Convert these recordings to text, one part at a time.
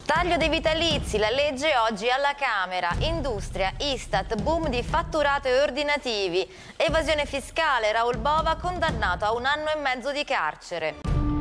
Taglio dei vitalizi, la legge oggi alla Camera. Industria, Istat, boom di fatturato e ordinativi. Evasione fiscale, Raoul Bova condannato a 1 anno e mezzo di carcere.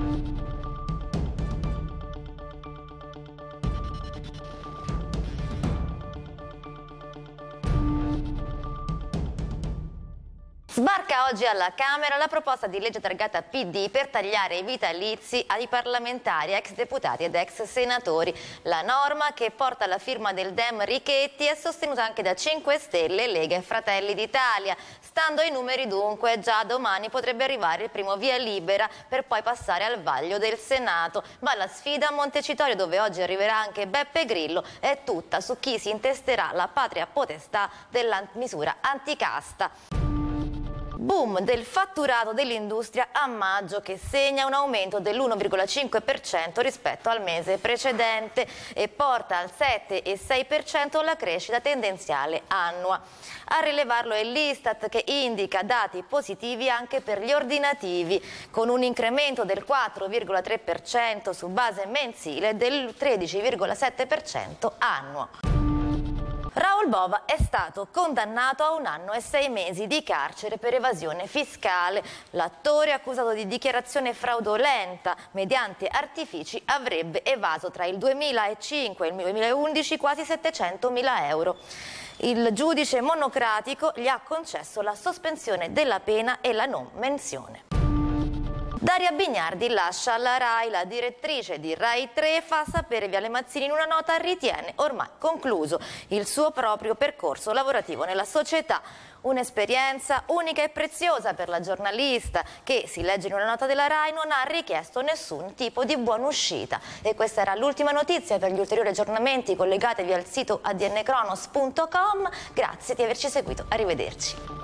Sbarca oggi alla Camera la proposta di legge targata PD per tagliare i vitalizi ai parlamentari, ex deputati ed ex senatori. La norma, che porta la firma del Dem Richetti, è sostenuta anche da 5 Stelle, Lega e Fratelli d'Italia. Stando ai numeri, dunque, già domani potrebbe arrivare il primo via libera per poi passare al vaglio del Senato. Ma la sfida a Montecitorio, dove oggi arriverà anche Beppe Grillo, è tutta su chi si intesterà la patria potestà della misura anticasta. Boom del fatturato dell'industria a maggio, che segna un aumento dell'1,5% rispetto al mese precedente e porta al 7,6% la crescita tendenziale annua. A rilevarlo è l'Istat, che indica dati positivi anche per gli ordinativi, con un incremento del 4,3% su base mensile e del 13,7% annuo. Raoul Bova è stato condannato a 1 anno e 6 mesi di carcere per evasione fiscale. L'attore, accusato di dichiarazione fraudolenta mediante artifici, avrebbe evaso tra il 2005 e il 2011 quasi 700.000 euro. Il giudice monocratico gli ha concesso la sospensione della pena e la non menzione. Daria Bignardi lascia la RAI. La direttrice di Rai 3 fa sapere Viale Mazzini in una nota: ritiene ormai concluso il suo proprio percorso lavorativo nella società. Un'esperienza unica e preziosa per la giornalista che, si legge in una nota della RAI, non ha richiesto nessun tipo di buonuscita. E questa era l'ultima notizia. Per gli ulteriori aggiornamenti collegatevi al sito adnkronos.com. Grazie di averci seguito, arrivederci.